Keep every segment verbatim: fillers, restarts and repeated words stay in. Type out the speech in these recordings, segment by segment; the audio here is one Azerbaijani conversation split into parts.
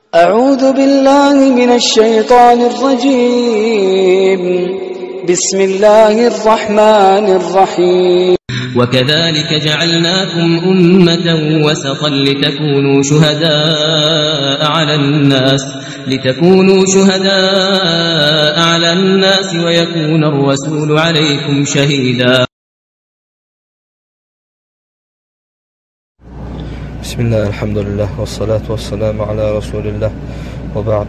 أعوذ بالله من الشيطان الرجيم بسم الله الرحمن الرحيم وكذلك جعلناكم أمة وسطا لتكونوا شهداء على الناس لتكونوا شهداء على الناس ويكون الرسول عليكم شهيدا. بسم الله الحمد لله والصلاة والسلام على رسول الله ve ba'd.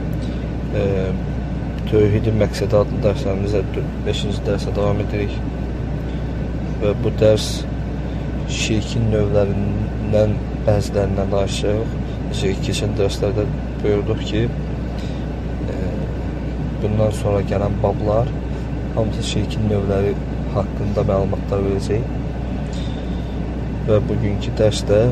Tövhidin məqsədi adlı dərslərimizə beşinci dərsə devam edirik və bu dərs şirkin növlərindən bəzilərindən danışacaq. Necə ki, keçən dərslərdə buyurduq ki, bundan sonra gələn bablar hamısı şirkin növləri haqqında məlumatlar verəcək və bugünkü dərsdə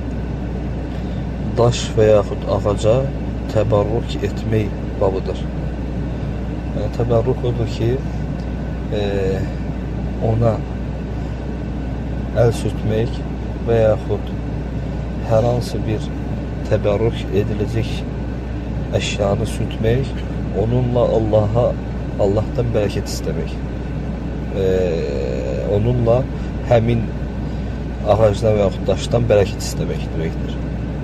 daş və yaxud ağaca təbarruk etmək babıdır. Yəni, təbarruk odur ki, e, ona əl sürtmək və yaxud hər hansı bir təbarruk ediləcək əşyanı sürtmək, onunla Allaha, Allahdan bərəkət istəmək. E, onunla həmin ağacdan və yaxud daşdan bərəkət istəmək deməkdir.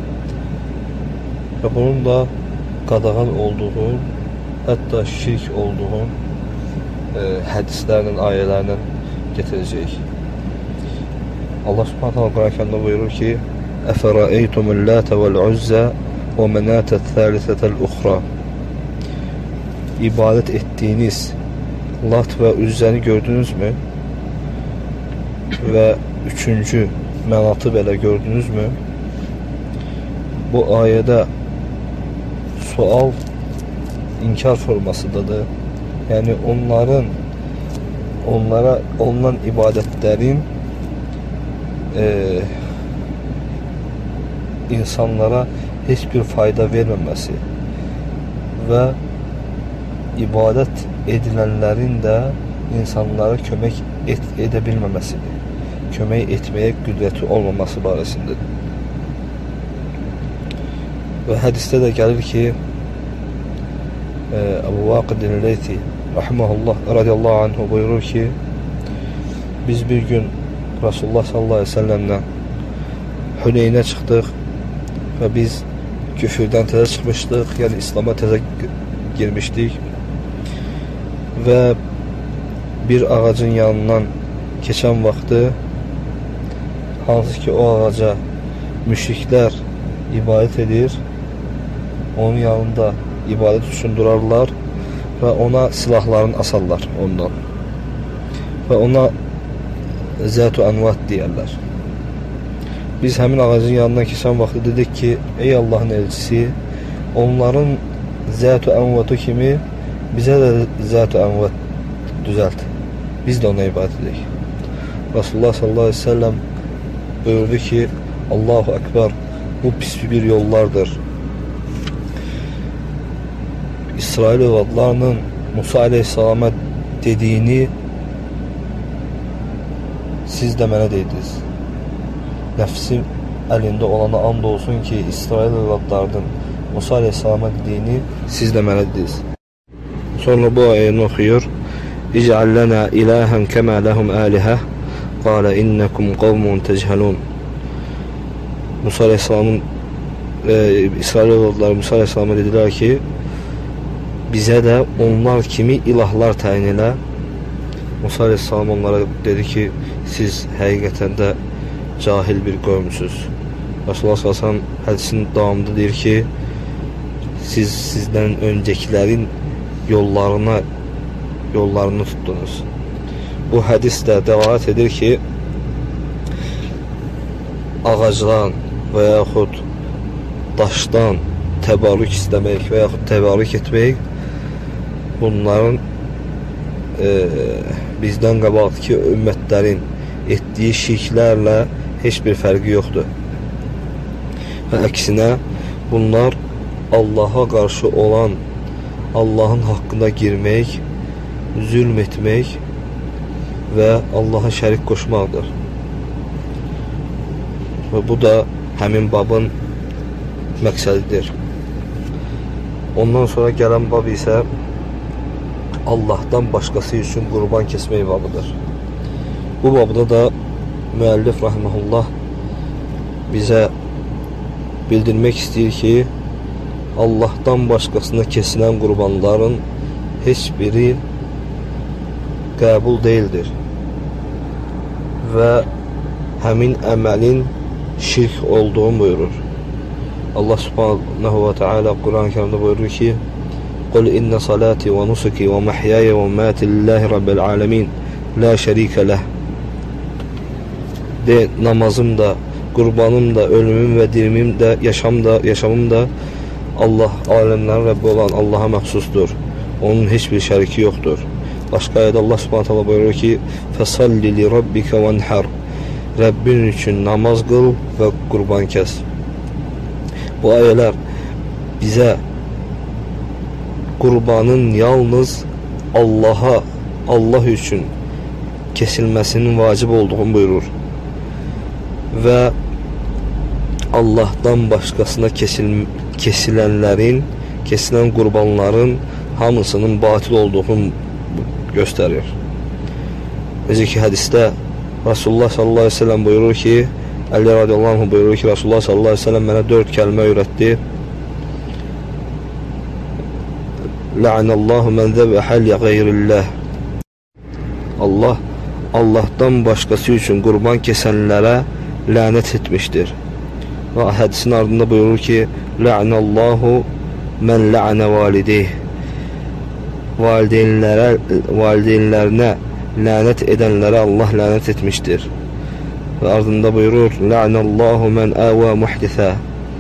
Və bunun da qadağan olduğu, hətta şirk olduğu e, hədislərlə, ayələrlə getirəcək. Allah Subhanahu taala Quran-ı buyurur ki: "Əfərəeytumul Lata vəl-Uzzə və Mənətəth-Thəlithətəl-Uxra." İbadət etdiyiniz Lat və Üzzəni gördünüzmü? Və üçüncü Mənatı belə gördünüzmü? Bu ayədə sual inkar formasıdadır. Yəni onların onlara olunan ibadətlərin e, insanlara heç bir fayda verməməsi və ibadət edilənlərin də insanlara kömək et, edə bilməməsidir. Kömək etməyə qüdrəti olmaması barəsindədir. Və hədisdə də gəlir ki, Əbu Vaqidin Leythi rahimehullah radiyallahu anhu buyurur ki, biz bir gün Rasulullah sallallahu aleyhi ve sellemlə Hüneynə çıxdıq və biz küfürdən təzə çıxmışdıq, yəni İslam'a təzə girmişdik və bir ağacın yanından keçən vaxtı, hansı ki o ağaca müşriklər ibadət edir, onun yanında ibadət üçün durarlar və ona silahlarını asarlar ondan və ona Zət-ü Ənvat deyərlər. Biz həmin ağacın yanından keçən vaxtı dedik ki, ey Allahın elçisi, onların Zət-ü Ənvatı kimi bizə də Zət-ü Ənvat düzəlt, biz də ona ibadət edək. Rasulullah sallallahu aleyhi ve sellem buyurdu ki, Allahu Ekber, bu pis bir yollardır. İsrail övladlarının Musa aleyhisselama dediyini siz də mənə deydiniz. Nəfsim əlində olana and olsun ki, İsrail övladlarının Musa aleyhisselama dediyini siz də mənə dediniz. Sonra bu ayəni oxuyur. İc'al lana ilahen kema lahum alihah qala innakum qavmun techalun. Musa aleyhisselamın e, İsrail övladları Musa aleyhisselama dedilər ki, bizə də onlar kimi ilahlar təyin elə. Musa aleyhisselam onlara dedi ki, siz həqiqətən də cahil bir qövmsüz. Rasulullah sallallahu aleyhi ve sellem hədisinin davamında deyir ki, siz sizdən öncəkilərin yollarına yollarını tutdunuz. Bu hədis də dəlalət edir ki, ağacdan və yaxud daşdan təbarrük istəmək və yaxud təbarrük etmək bunların e, bizdən qabaqki ümmətlərin etdiyi şirklərlə heç bir fərqi yoxdur. Və əksinə bunlar Allaha qarşı olan, Allahın haqqına girmək, zülm etmək və Allaha şərik qoşmaqdır. Və bu da həmin babın məqsədidir. Ondan sonra gələn bab isə Allahdan başqası üçün qurban kesmək babıdır. Bu babda da müəllif rahimehullah bizə bildirmək istəyir ki, Allahdan başqasına kesilən qurbanların heç biri qəbul deyildir və həmin əməlin şirk olduğunu buyurur. Allah subhanahu wa ta'ala Kur'an-ı Kerim'de buyurur ki قُلْ إِنَّ صَلَاتِي وَنُسُكِي وَمَحْيَايَ وَمَمَاتِي لِلّٰهِ رَبِّ الْعَالَمِينَ لَا شَرِيكَ لَهُ. De, namazım da, qurbanım da, ölümüm və dirimim də, yaşam da, yaşamım da Allah, alemlərin Rəbbi olan Allah'a məxsusdur. Onun heç bir şəriki yoxdur. Başqa ayədə Allah subhanahu wa ta'ala buyurur ki فَصَلِّ لِرَبِّكَ وَانْحَرْ. Rəbbin üçün namaz qıl və qurban kəs. Bu ayələr bizə qurbanın yalnız Allah'a, Allah üçün kesilməsinin vacib olduğunu buyurur. Və Allahdan başqasına kesil, kesilənlərin, kesilən qurbanların hamısının batil olduğunu göstərir. Necə ki, hədisdə Rasulullah sallallahu aleyhi ve sellem buyurur ki, Əli radiyallahu anh buyurur ki, Rasulullah sallallahu aleyhi ve sellem mənə dörd kəlmə öyrətdi. La'anallahu men zəbəhə li qeyrillah. Allah, Allahdan başqası üçün qurban kesənlərə lənət etmişdir. Və hədisin ardında buyurur ki, La'anallahu men la'anə valideyh. Valideynlərə, valideynlərinə lənət edənlərə Allah lənət etmişdir. Və ardında buyurur, La'anallahu men əvə muhdisə.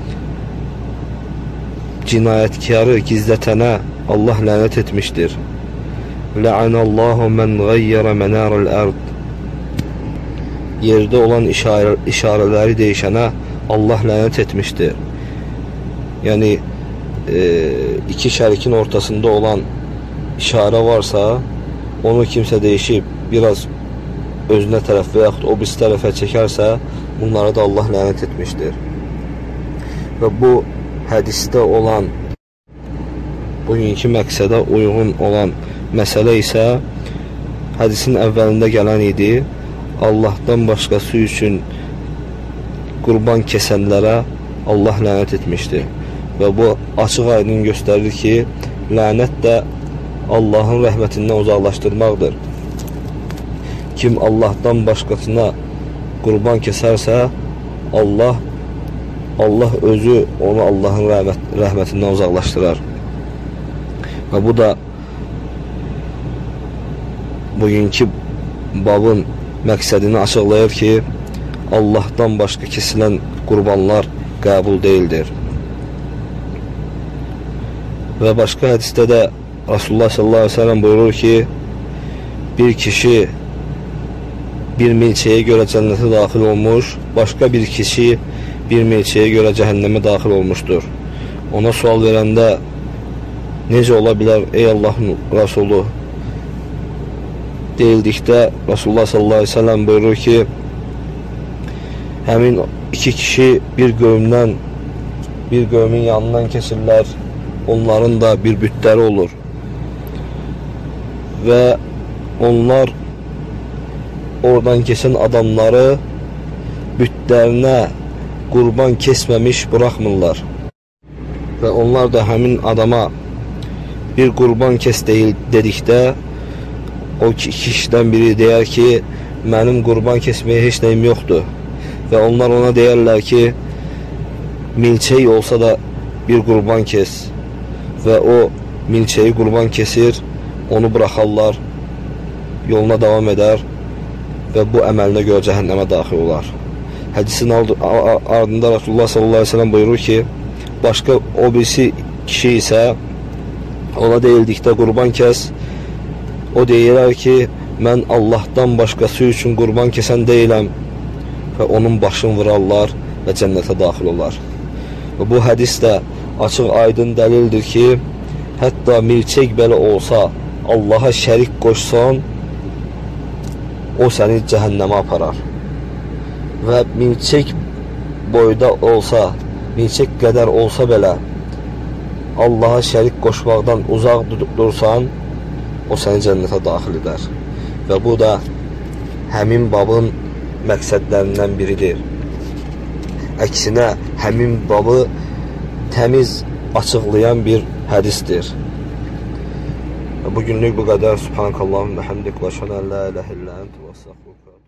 Cinayətkarı gizlətənə Allah lənət etmişdir. La'anallahu men ghayyara manarul ard. Yerdə olan işarə, işarələri dəyişənə Allah lənət etmişdir. Yəni e, iki şərikin ortasında olan işarə varsa, onu kimsə dəyişib biraz özünə tərəf və yaxud o birisi tərəfə çəkərsə, bunları da Allah lənət etmişdir. Və bu hədisdə olan, bugünkü məqsədə uyğun olan məsələ isə hədisin əvvəlində gələn idi. Allahdan başqası üçün qurban kesənlərə Allah lənət etmişdir. Və bu açıq aydın göstərir ki, lənət də Allahın rəhmətindən uzaqlaşdırmaqdır. Kim Allahdan başqasına qurban kesərsə, Allah Allah özü onu Allahın rəhmət, rəhmətindən uzaqlaşdırar. Və bu da bugünkü babın məqsədini açıqlayır ki, Allahdan başqa kesilən qurbanlar qəbul deyildir. Və başqa hədisdə də Rasulullah sallallahu aleyhi ve sellem buyurur ki, bir kişi bir milçəyə görə cənnətə daxil olmuş, başqa bir kişi bir milçəyə görə cəhənnəmə daxil olmuşdur. Ona sual verəndə, necə ola bilər ey Allahın Rasulü? Deyildikdə Rasulullah sallallahu aleyhi ve sellem buyurur ki, həmin iki kişi bir qövmdən, bir qövmin yanından keçirlər, onların da bir bütləri olur. Və onlar oradan keçən adamları bütlərinə qurban kesməmiş buraxmırlar. Və onlar da həmin adama bir qurban kes deyil dedikdə, o kişidən biri deyər ki, mənim qurban kesməyə heç nəyim yoxdur. Və onlar ona deyərlər ki, milçək olsa da bir qurban kes. Və o milçəyi qurban kesir, onu buraxarlar, yoluna davam edər və bu əməlinə görə cəhənnəmə daxil olar. Hədisin ardında Rasulullah sallallahu aleyhi ve sellem buyurur ki, başqa o birisi kişi isə ona deyildikdə qurban kəs, o deyirlər ki, mən Allahdan başqası üçün qurban kesən deyiləm və onun başını vurarlar və cənnətə daxil olar. Və bu hədis də açıq aydın dəlildir ki, hətta milçək belə olsa, Allaha şərik qoşsan, o səni cəhənnəmə aparar. Və milçək boyda olsa, milçək qədər olsa belə, Allaha şərik qoşmaqdan uzaq dursan, o səni cənnətə daxil edər. Və bu da həmin babın məqsədlərindən biridir. Əksinə, həmin babı təmiz açıqlayan bir hədisdir. Bugünlük bu qədər. Subhanakallahumma və hamdik və şənə la ilahə illə ent və estəğfiruka.